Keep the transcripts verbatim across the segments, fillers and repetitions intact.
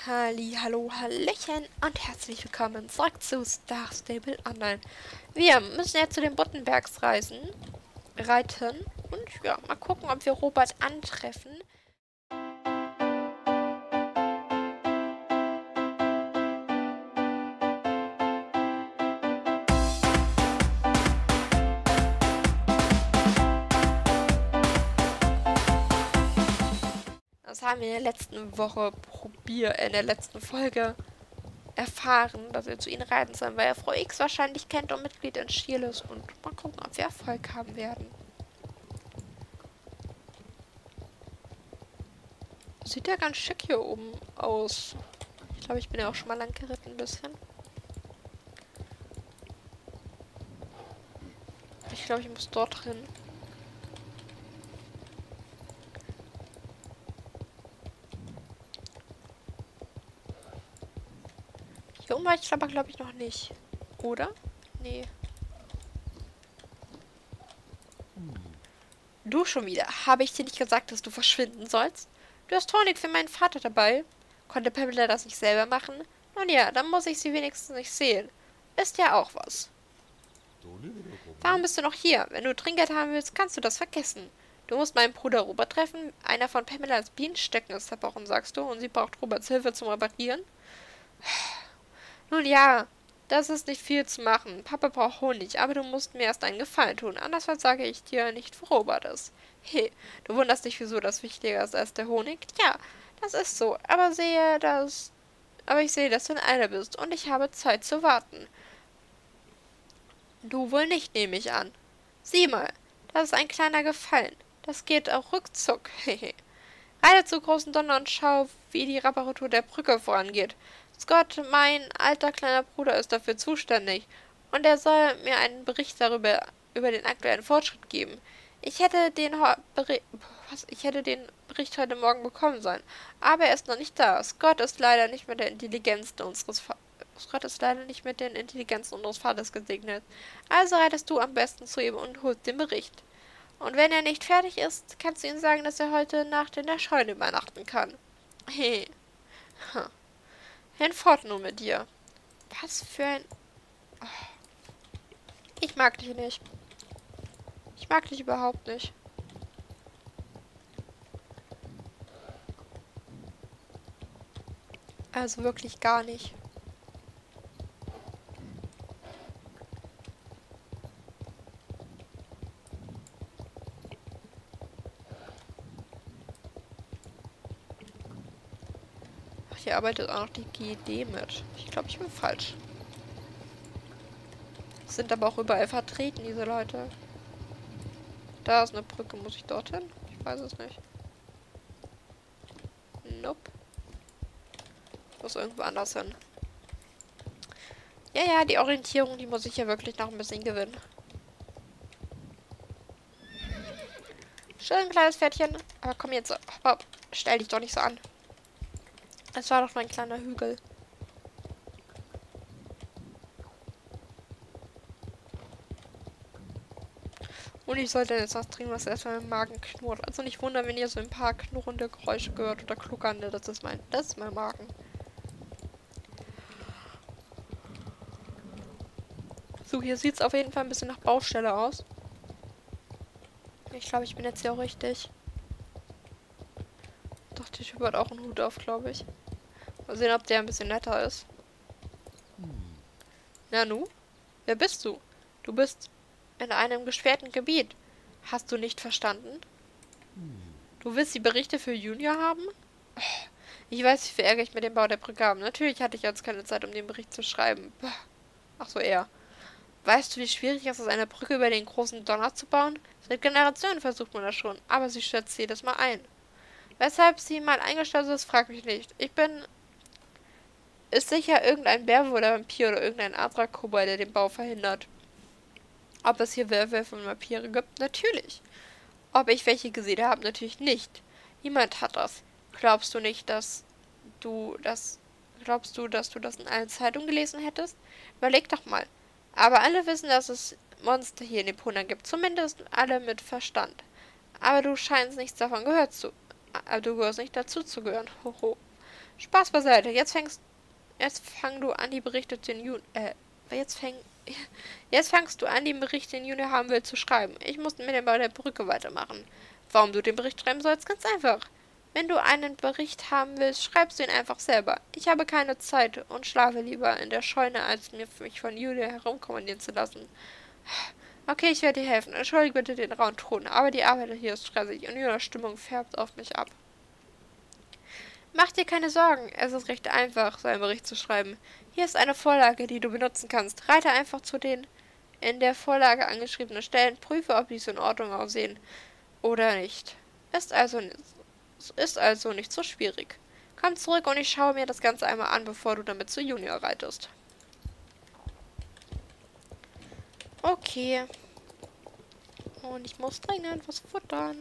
Halli, hallo, hallöchen und herzlich willkommen zurück zu Star Stable Online. Wir müssen jetzt zu den Buttenbergs reisen, reiten und ja, mal gucken, ob wir Robert antreffen. Das haben wir in der letzten Woche probiert, in der letzten Folge erfahren, dass wir zu ihnen reiten sollen, weil er Frau X wahrscheinlich kennt und Mitglied in Shield ist. Und mal gucken, ob wir Erfolg haben werden. Sieht ja ganz schick hier oben aus. Ich glaube, ich bin ja auch schon mal lang geritten ein bisschen. Ich glaube, ich muss dort hin. Hier oben war ich aber, glaube ich, noch nicht. Oder? Nee. Du schon wieder. Habe ich dir nicht gesagt, dass du verschwinden sollst? Du hast Honig für meinen Vater dabei. Konnte Pamela das nicht selber machen? Nun ja, dann muss ich sie wenigstens nicht sehen. Ist ja auch was. Warum bist du noch hier? Wenn du Trinkgeld haben willst, kannst du das vergessen. Du musst meinen Bruder Robert treffen. Einer von Pamelas Bienenstöcken ist zerbrochen, sagst du, und sie braucht Roberts Hilfe zum Reparieren? Nun ja, das ist nicht viel zu machen. Papa braucht Honig, aber du musst mir erst einen Gefallen tun. Andersfalls sage ich dir nicht, wo Robert ist. Hey, du wunderst dich, wieso das wichtiger ist als der Honig? Ja, das ist so. Aber sehe, dass... Aber ich sehe, dass du in Eile bist und ich habe Zeit zu warten. Du wohl nicht, nehme ich an. Sieh mal, das ist ein kleiner Gefallen. Das geht auch ruckzuck. Hehe. Reite zu großen Donner und schau, wie die Reparatur der Brücke vorangeht. Scott, mein alter kleiner Bruder, ist dafür zuständig. Und er soll mir einen Bericht darüber, über den aktuellen Fortschritt geben. Ich hätte den, Beri Was? Ich hätte den Bericht heute Morgen bekommen sollen. Aber er ist noch nicht da. Scott ist leider nicht mit der Intelligenz unseres Vaters. Scott ist leider nicht mit den Intelligenzen unseres Vaters gesegnet. Also reitest du am besten zu ihm und holst den Bericht. Und wenn er nicht fertig ist, kannst du ihm sagen, dass er heute Nacht in der Scheune übernachten kann. He. Hm. Hinfort nun mit dir. Was für ein... Oh. Ich mag dich nicht. Ich mag dich überhaupt nicht. Also wirklich gar nicht. Ach, hier arbeitet auch noch die G D mit. Ich glaube, ich bin falsch. Sind aber auch überall vertreten, diese Leute. Da ist eine Brücke. Muss ich dorthin? Ich weiß es nicht. Nope. Ich muss irgendwo anders hin. Ja, ja, die Orientierung, die muss ich ja wirklich noch ein bisschen gewinnen. Schön, kleines Pferdchen. Aber komm jetzt. Oh, stell dich doch nicht so an. Es war doch nur ein kleiner Hügel. Und ich sollte jetzt was trinken, was erstmal im Magen knurrt. Also nicht wundern, wenn ihr so ein paar knurrende Geräusche gehört oder kluckernde. Das ist mein, das ist mein Magen. So, hier sieht es auf jeden Fall ein bisschen nach Baustelle aus. Ich glaube, ich bin jetzt hier auch richtig. Doch, der Typ hat auch einen Hut auf, glaube ich. Mal sehen, ob der ein bisschen netter ist. Na nu? Wer bist du? Du bist in einem gesperrten Gebiet. Hast du nicht verstanden? Du willst die Berichte für Junior haben? Ich weiß, wie viel Ärger ich mit dem Bau der Brücke habe. Natürlich hatte ich jetzt keine Zeit, um den Bericht zu schreiben. Ach so, eher. Weißt du, wie schwierig es ist, eine Brücke über den großen Donner zu bauen? Seit Generationen versucht man das schon, aber sie stürzt jedes Mal ein. Weshalb sie mal eingestellt ist, frag mich nicht. Ich bin... Ist sicher irgendein Bär oder Vampir oder irgendein Adra-Kobold, der den Bau verhindert. Ob es hier Werwölfe und Vampire gibt? Natürlich. Ob ich welche gesehen habe? Natürlich nicht. Niemand hat das. Glaubst du nicht, dass du das... Glaubst du, dass du das in allen Zeitungen gelesen hättest? Überleg doch mal. Aber alle wissen, dass es Monster hier in den Puna gibt. Zumindest alle mit Verstand. Aber du scheinst nichts davon gehört zu... Aber du gehörst nicht dazu zu gehören. Hoho. Spaß beiseite. Jetzt fängst... Jetzt fang du an, die Berichte den Juni... Äh, jetzt fäng... Jetzt fangst du an, den Bericht, den Juni haben will, zu schreiben. Ich muss mit dem Bau der Brücke weitermachen. Warum du den Bericht schreiben sollst? Ganz einfach. Wenn du einen Bericht haben willst, schreibst du ihn einfach selber. Ich habe keine Zeit und schlafe lieber in der Scheune, als mir mich von Juli herumkommandieren zu lassen. Okay, ich werde dir helfen. Entschuldige bitte den rauen Ton, aber die Arbeit hier ist stressig und ihre Stimmung färbt auf mich ab. Mach dir keine Sorgen, es ist recht einfach, so einen Bericht zu schreiben. Hier ist eine Vorlage, die du benutzen kannst. Reite einfach zu den in der Vorlage angeschriebenen Stellen, prüfe, ob diese in Ordnung aussehen oder nicht. Ist also, ist also nicht so schwierig. Komm zurück und ich schaue mir das Ganze einmal an, bevor du damit zu Junior reitest. Okay. Und ich muss dringend was futtern.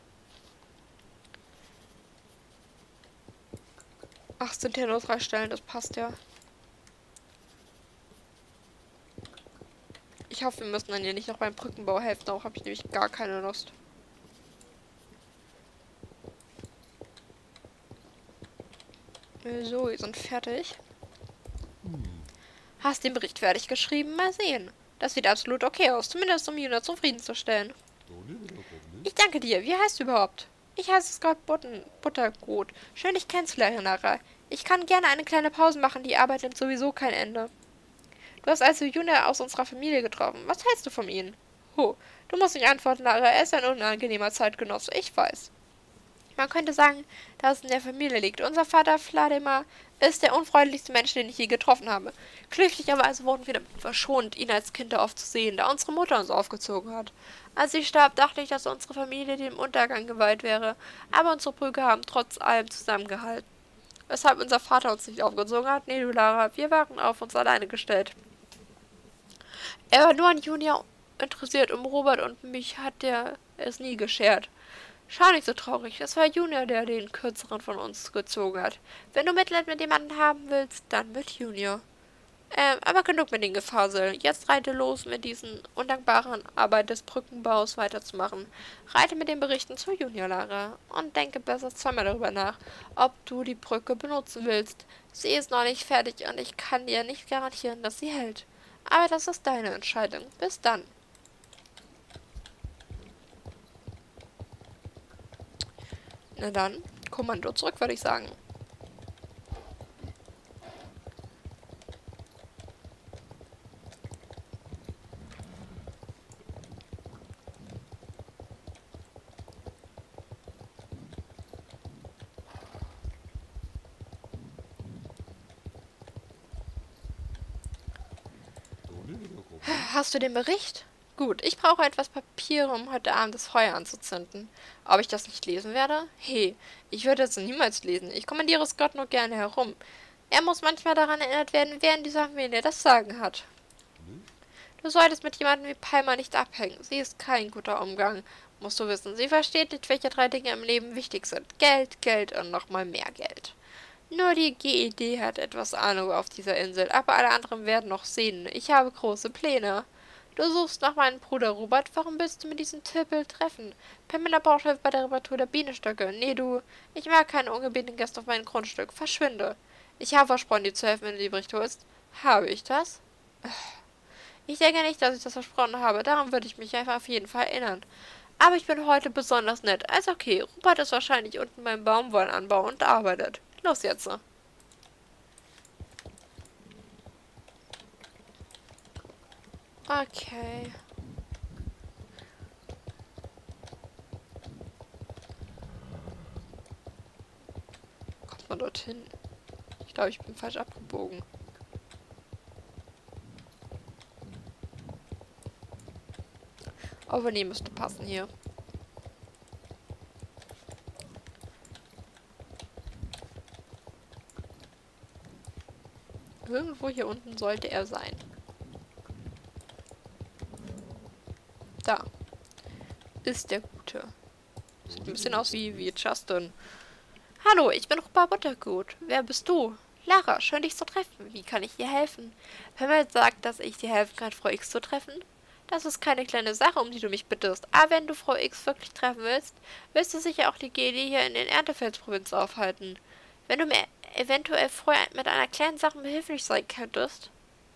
Ach, es sind ja nur drei Stellen, das passt ja. Ich hoffe, wir müssen dann hier nicht noch beim Brückenbau helfen, darauf habe ich nämlich gar keine Lust. So, wir sind fertig. Hast den Bericht fertig geschrieben? Mal sehen. Das sieht absolut okay aus, zumindest um Juna zufriedenzustellen. Ich danke dir. Wie heißt du überhaupt? Ich heiße Scott Butten, Butterbrot. Schön, dich kennenzulernen, Lara. Ich kann gerne eine kleine Pause machen, die Arbeit nimmt sowieso kein Ende. Du hast also Juna aus unserer Familie getroffen. Was hältst du von ihm? Ho, du musst nicht antworten, Lara. Er ist ein unangenehmer Zeitgenosse, ich weiß. Man könnte sagen, dass es in der Familie liegt. Unser Vater Vladimir ist der unfreundlichste Mensch, den ich je getroffen habe. Glücklicherweise wurden wir damit verschont, ihn als Kind aufzusehen, da unsere Mutter uns aufgezogen hat. Als sie starb, dachte ich, dass unsere Familie dem Untergang geweiht wäre, aber unsere Brüder haben trotz allem zusammengehalten. Weshalb unser Vater uns nicht aufgezogen hat? Nee, du Lara, wir waren auf uns alleine gestellt. Er war nur an Junior interessiert, um Robert und mich hat er es nie geschert. Schau nicht so traurig, es war Junior, der den kürzeren von uns gezogen hat. Wenn du Mitleid mit jemandem haben willst, dann mit Junior. Ähm, aber genug mit den Gefaseln. Jetzt reite los, mit diesen undankbaren Arbeit des Brückenbaus weiterzumachen. Reite mit den Berichten zu Junior, Lara. Und denke besser zweimal darüber nach, ob du die Brücke benutzen willst. Sie ist noch nicht fertig und ich kann dir nicht garantieren, dass sie hält. Aber das ist deine Entscheidung. Bis dann. Na dann, Kommando zurück, würde ich sagen. Hast du den Bericht? Gut, ich brauche etwas Papier, um heute Abend das Feuer anzuzünden. Ob ich das nicht lesen werde? Hey, ich würde es niemals lesen. Ich kommandiere Scott nur gerne herum. Er muss manchmal daran erinnert werden, wer in dieser Familie das Sagen hat. Du solltest mit jemandem wie Palmer nicht abhängen. Sie ist kein guter Umgang, musst du wissen. Sie versteht nicht, welche drei Dinge im Leben wichtig sind. Geld, Geld und nochmal mehr Geld. Nur die G E D hat etwas Ahnung auf dieser Insel, aber alle anderen werden noch sehen. Ich habe große Pläne. Du suchst nach meinem Bruder Robert. Warum willst du mit diesem Tippel treffen? Pamela braucht Hilfe bei der Reparatur der Bienenstöcke. Nee, du. Ich mag keine ungebetenen Gäste auf meinem Grundstück. Verschwinde. Ich habe versprochen, dir zu helfen, wenn du die Berichte holst. Habe ich das? Ich denke nicht, dass ich das versprochen habe. Daran würde ich mich einfach auf jeden Fall erinnern. Aber ich bin heute besonders nett. Also okay, Robert ist wahrscheinlich unten beim Baumwollenanbau und arbeitet. Los jetzt. Okay. Kommt man dorthin? Ich glaube, ich bin falsch abgebogen. Aber nee, müsste passen hier. Irgendwo hier unten sollte er sein. Da. Ist der Gute. Sieht ein bisschen aus wie, wie Justin. Hallo, ich bin Rupa Buttergut. Wer bist du? Lara, schön dich zu treffen. Wie kann ich dir helfen? Pamela sagt, dass ich dir helfen kann, Frau X zu treffen. Das ist keine kleine Sache, um die du mich bittest. Aber wenn du Frau X wirklich treffen willst, willst du sicher auch die G E D hier in den Erntefelsprovinz aufhalten. Wenn du mir eventuell vorher mit einer kleinen Sache behilflich sein könntest?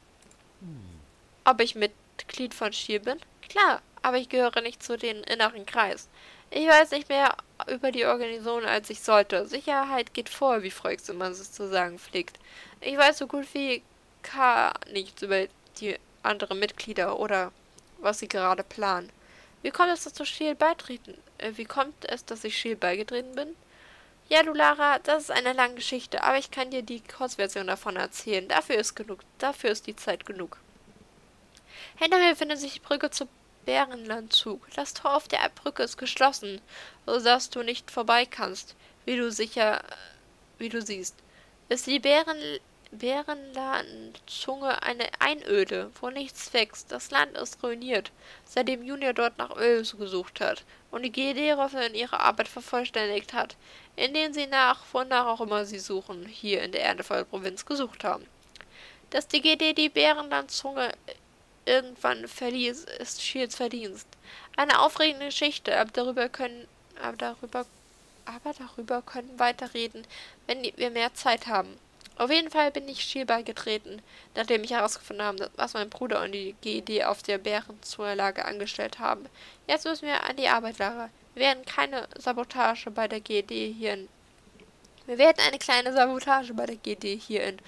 Ob ich Mitglied von Shield bin? Klar, aber ich gehöre nicht zu den inneren Kreis. Ich weiß nicht mehr über die Organisation, als ich sollte. Sicherheit geht vor, wie Frau X immer es zu sagen pflegt. Ich weiß so gut wie gar nichts über die anderen Mitglieder oder was sie gerade planen. Wie kommt es, dass du Shield beitreten? Äh, wie kommt es, dass ich Shield beigetreten bin? Ja, du Lara, das ist eine lange Geschichte, aber ich kann dir die Kurzversion davon erzählen. Dafür ist genug, dafür ist die Zeit genug. Hinter mir befindet sich die Brücke zum Bärenlandzug. Das Tor auf der Brücke ist geschlossen, sodass du nicht vorbei kannst, wie du sicher, wie du siehst. Ist die Bären, Bärenlandzunge eine Einöde, wo nichts wächst. Das Land ist ruiniert, seitdem Junior dort nach Öl gesucht hat und die G D-Roffe ihre Arbeit vervollständigt hat, indem sie nach, wonach auch immer sie suchen, hier in der Erntevoll-Provinz gesucht haben. Dass die G D die Bärenlandzunge irgendwann verließ, ist Shields Verdienst. Eine aufregende Geschichte, aber darüber können, aber darüber, aber darüber können weiterreden, wenn wir mehr Zeit haben. Auf jeden Fall bin ich Shield beigetreten, nachdem ich herausgefunden habe, was mein Bruder und die G D auf der Bärenzungenlage angestellt haben. Jetzt müssen wir an die Arbeit, Lara. Wir werden keine Sabotage bei der G D hier in... Wir werden eine kleine Sabotage bei der G D hier in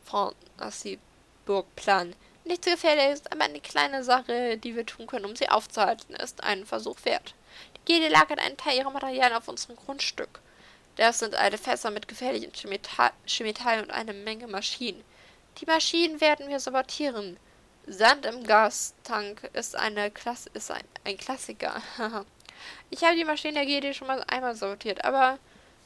Fantasyburg planen. Nichts gefährlich ist, aber eine kleine Sache, die wir tun können, um sie aufzuhalten, ist einen Versuch wert. Die G D lagert einen Teil ihrer Materialien auf unserem Grundstück. Das sind alte Fässer mit gefährlichen Chemikalien und eine Menge Maschinen. Die Maschinen werden wir sabotieren. Sand im Gastank ist, eine Klasse, ist ein, ein Klassiker. Ich habe die Maschine der G D schon mal einmal sabotiert, aber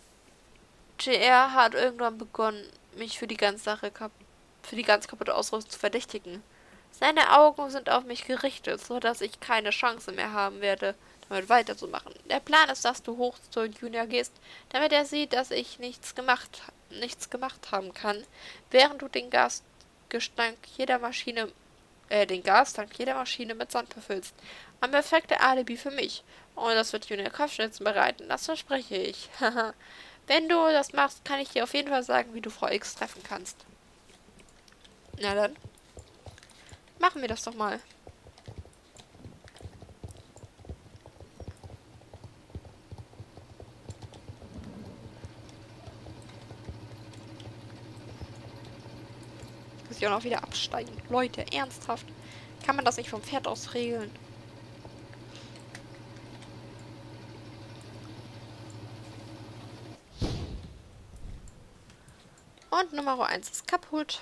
J R hat irgendwann begonnen, mich für die ganze Sache kap für die ganz kaputte Ausrüstung zu verdächtigen. Seine Augen sind auf mich gerichtet, so dass ich keine Chance mehr haben werde, damit weiterzumachen. Der Plan ist, dass du hoch zu Junior gehst, damit er sieht, dass ich nichts gemacht, nichts gemacht haben kann, während du den Gasgestank jeder Maschine, äh, den Gastank jeder Maschine mit Sand befüllst. Ein perfekter Alibi für mich. Und das wird Junior Kopfschmerzen bereiten, das verspreche ich. Wenn du das machst, kann ich dir auf jeden Fall sagen, wie du Frau X treffen kannst. Na dann. Machen wir das doch mal. Muss ich auch noch wieder absteigen. Leute, ernsthaft. Kann man das nicht vom Pferd aus regeln? Und Nummer eins ist kaputt.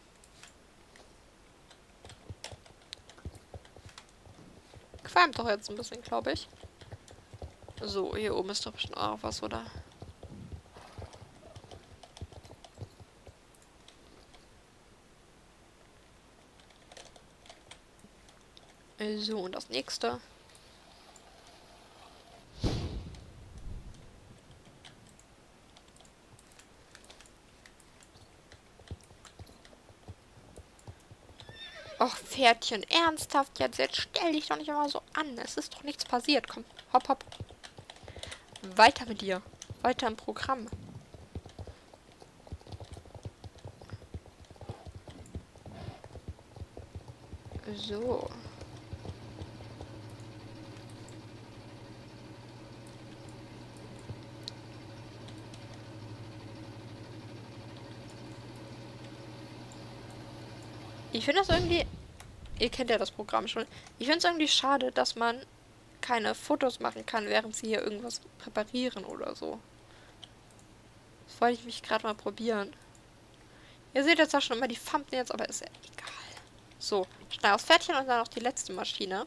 Qualmt doch jetzt ein bisschen, glaube ich. So, hier oben ist doch bestimmt auch was, oder? So, und das nächste. Och, Pferdchen, ernsthaft jetzt? Jetzt stell dich doch nicht immer so an. Es ist doch nichts passiert. Komm, hopp, hopp. Weiter mit dir. Weiter im Programm. So. Ich finde das irgendwie... Ihr kennt ja das Programm schon. Ich finde es irgendwie schade, dass man keine Fotos machen kann, während sie hier irgendwas präparieren oder so. Das wollte ich mich gerade mal probieren. Ihr seht jetzt auch schon immer die Thumbnails, aber ist ja egal. So, schnell aufs Pferdchen und dann noch die letzte Maschine.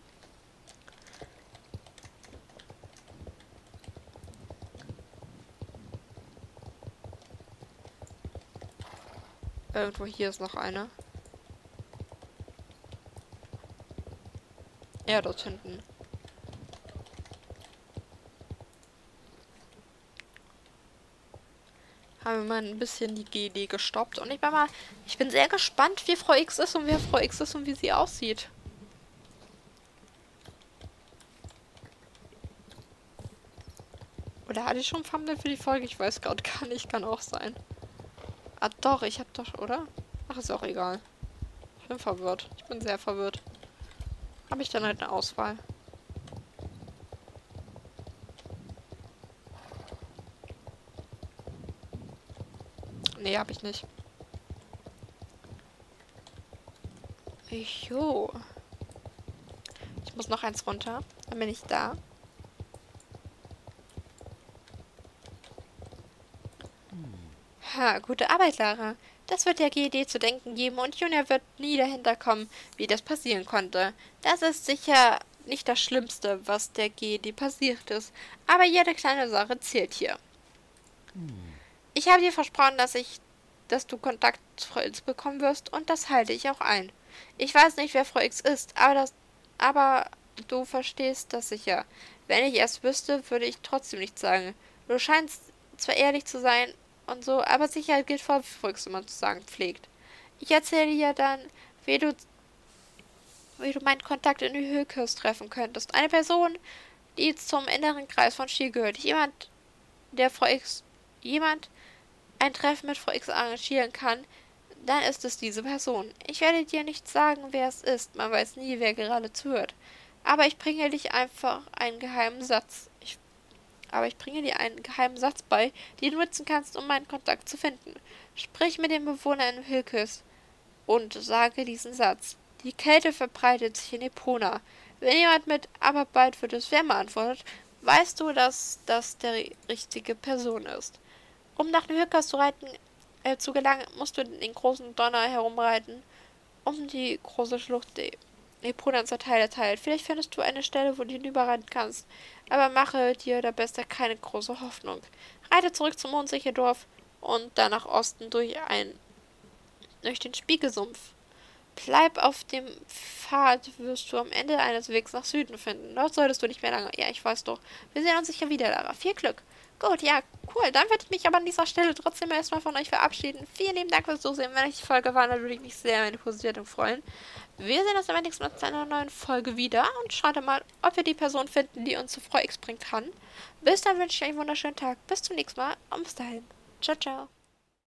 Irgendwo hier ist noch eine. Ja, dort hinten. Haben wir mal ein bisschen die G D gestoppt. Und ich bin mal, ich bin sehr gespannt, wie Frau X ist und wer Frau X ist und wie sie aussieht. Oder hatte ich schon Thumbnail für die Folge? Ich weiß gerade gar nicht, kann auch sein. Ah, doch, ich hab doch, oder? Ach, ist auch egal. Ich bin verwirrt. Ich bin sehr verwirrt. Habe ich dann halt eine Auswahl? Nee, habe ich nicht. Jo. Ich muss noch eins runter. Dann bin ich da. Ha, gute Arbeit, Lara. Das wird der G E D zu denken geben und Junior wird nie dahinter kommen, wie das passieren konnte. Das ist sicher nicht das Schlimmste, was der G E D passiert ist. Aber jede kleine Sache zählt hier. Ich habe dir versprochen, dass ich, dass du Kontakt zu Frau X bekommen wirst und das halte ich auch ein. Ich weiß nicht, wer Frau X ist, aber das, aber du verstehst das sicher. Wenn ich es wüsste, würde ich trotzdem nichts sagen. Du scheinst zwar ehrlich zu sein und so, aber Sicherheit gilt vor, wie Frau X immer zu sagen pflegt. Ich erzähle dir dann, wie du, wie du meinen Kontakt in die Höhlkirche treffen könntest. Eine Person, die zum inneren Kreis von Shield gehört. Jemand, der Frau X, jemand, ein Treffen mit Frau X arrangieren kann, dann ist es diese Person. Ich werde dir nicht sagen, wer es ist. Man weiß nie, wer gerade zuhört. Aber ich bringe dich einfach einen geheimen Satz. Ich, aber ich bringe dir einen geheimen Satz bei, den du nutzen kannst, um meinen Kontakt zu finden. Sprich mit dem Bewohner in Hilkes und sage diesen Satz. Die Kälte verbreitet sich in Epona. Wenn jemand mit "aber bald wird es wärmer" antwortet, weißt du, dass das der richtige Person ist. Um nach Hilkes zu reiten, äh, zu gelangen, musst du den großen Donner herumreiten, um die große Schlucht der Epona in zwei Teile teilt. Vielleicht findest du eine Stelle, wo du hinüberreiten kannst, aber mache dir da besser keine große Hoffnung. Reite zurück zum Mondsicherdorf und dann nach Osten durch ein durch den Spiegelsumpf. Bleib auf dem Pfad, wirst du am Ende eines Wegs nach Süden finden. Dort solltest du nicht mehr lange. Ja, ich weiß doch. Wir sehen uns sicher wieder, Lara. Viel Glück. Gut, ja, cool. Dann würde ich mich aber an dieser Stelle trotzdem erstmal von euch verabschieden. Vielen lieben Dank fürs Zusehen. Wenn euch die Folge war, dann würde ich mich sehr über eine Positivierung freuen. Wir sehen uns am nächsten Mal zu einer neuen Folge wieder und schaut mal, ob wir die Person finden, die uns zu Frau X bringen kann. Bis dann wünsche ich euch einen wunderschönen Tag. Bis zum nächsten Mal und bis dahin. Ciao, ciao.